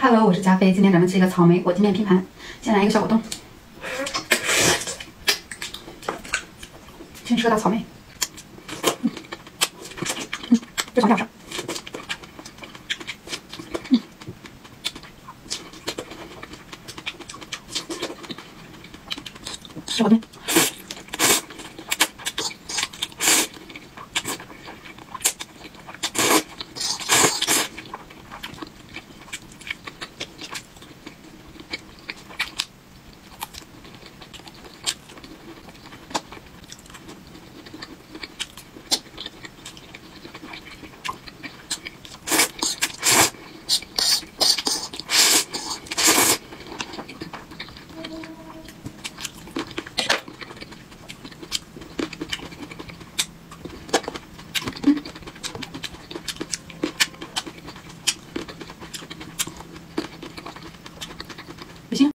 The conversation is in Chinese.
Hello， 我是加菲，今天咱们吃一个草莓火鸡面拼盘，先来一个小果冻，先吃个大草莓，这草莓好吃，吃火鸡面。